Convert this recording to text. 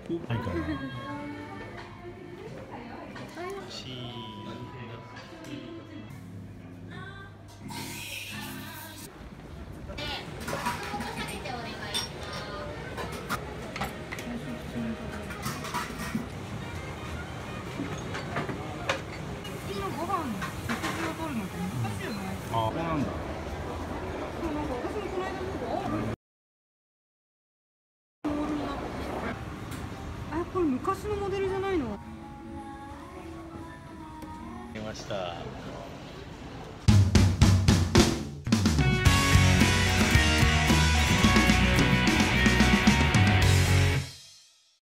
ないかな。あ、ここなんだ。 あ、これ昔のモデルじゃないの？ 来ました。